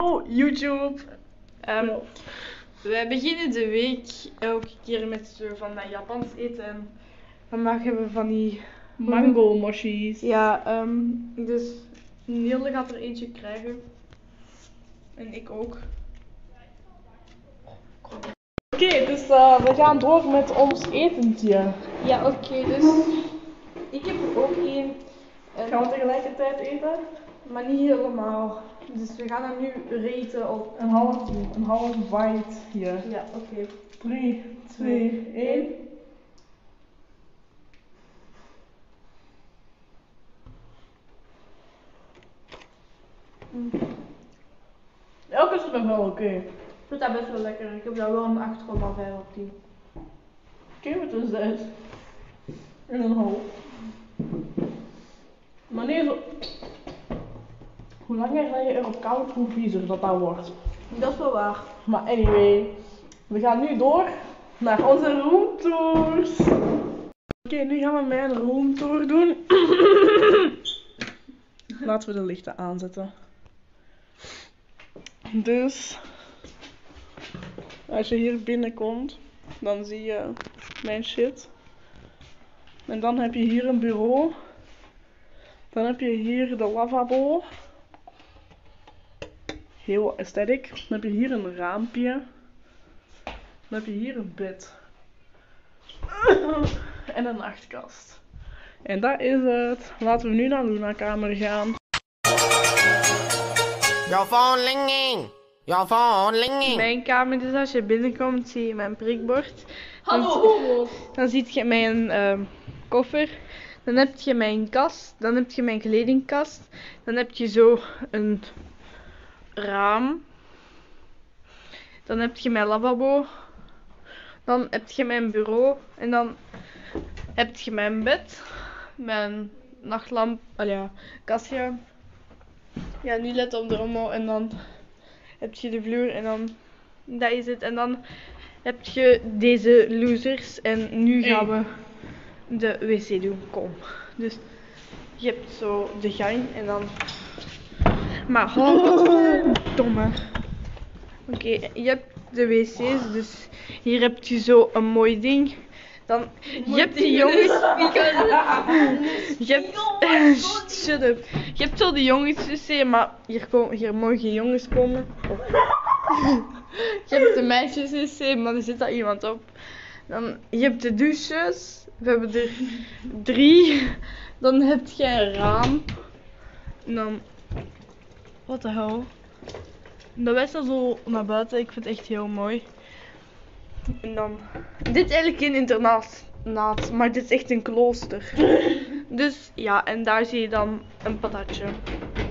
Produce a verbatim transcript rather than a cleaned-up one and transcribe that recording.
Hallo YouTube! Um, we beginnen de week elke keer met zo van dat Japans eten. En vandaag hebben we van die mango mochis. Ja, um, dus Nielde gaat er eentje krijgen. En ik ook. Oké, okay, dus uh, we gaan door met ons etentje. Ja, oké, okay, dus ik heb er ook één. Gaan we tegelijkertijd eten? Maar niet helemaal. Dus we gaan hem nu raten op een half, een half bite hier. Ja, oké. Okay. drie, twee, één. Mm. Elke is nog wel oké. Okay. Ik vind dat best wel lekker. Ik heb daar wel een acht komma vijf op tien. Oké, okay, met een zes. En een half. Maar nee, zo... Hoe langer dat je erop koudt, hoe viezer dat dan wordt. Dat is wel waar. Maar anyway, we gaan nu door naar onze roomtours. Oké, okay, nu gaan we mijn roomtour doen. Laten we de lichten aanzetten. Dus, als je hier binnenkomt, dan zie je mijn shit. En dan heb je hier een bureau. Dan heb je hier de lavabo. Heel aesthetic. Dan heb je hier een raampje. Dan heb je hier een bed. En een nachtkast. En dat is het. Laten we nu naar Luna kamer gaan. Your phone ringing. Your phone ringing. Mijn kamer, dus als je binnenkomt zie je mijn prikbord. Hallo! Dan, dan zie je mijn uh, koffer. Dan heb je mijn kast. Dan heb je mijn kledingkast. Dan heb je zo een raam. Dan heb je mijn lavabo. Dan heb je mijn bureau. En dan heb je mijn bed. Mijn nachtlamp. Oh ja, kastje. Ja, nu let op de rommel. En dan heb je de vloer. En dan, dat is het. En dan heb je deze losers. En nu gaan we de wc doen. Kom. Dus je hebt zo de gang. En dan... Maar oh, domme. Oké, okay, je hebt de wc's, dus hier heb je zo een mooi ding. Dan, je hebt die jongens... Je hebt... Shut up. Je hebt zo de jongenswc, maar hier, komen, hier mogen geen jongens komen. Oh. Je hebt de meisjeswc, maar er zit daar iemand op. Dan, je hebt de douches. We hebben er drie. Dan heb je een raam. En dan... What the hell? Dat wijst dan zo naar buiten. Ik vind het echt heel mooi. En dan... Dit is eigenlijk een internaat, maar dit is echt een klooster. Dus ja, en daar zie je dan een patatje.